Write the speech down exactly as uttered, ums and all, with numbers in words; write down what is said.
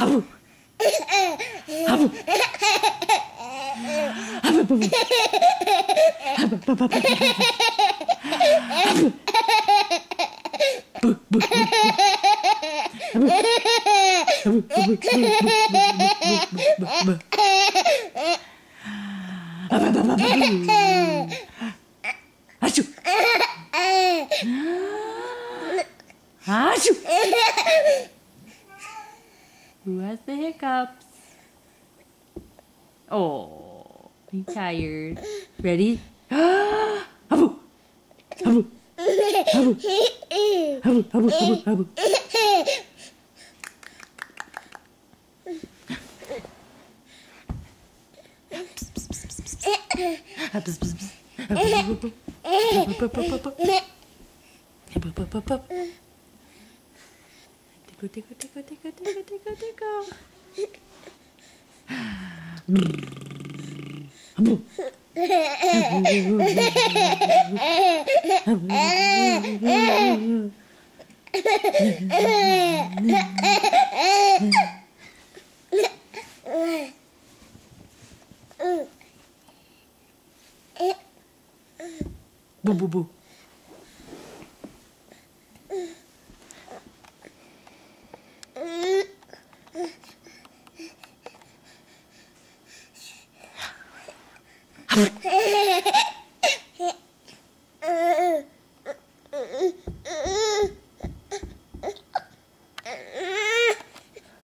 Habu. Habu. Habu. Habu. Habu. Habu. Bu, bu, bu, bu. Habu. Habu, habu, habu, bu, bu, bu, bu. Habu, habu, habu, habu. Asyuk. Asyuk. Who has the hiccups? Oh, he's tired. Ready? Habu. Habu. Habu. Habu, habu, habu, habu. Tico, tico, tico, tico, tico, tico, tico. Habu. Bu, bu, bu.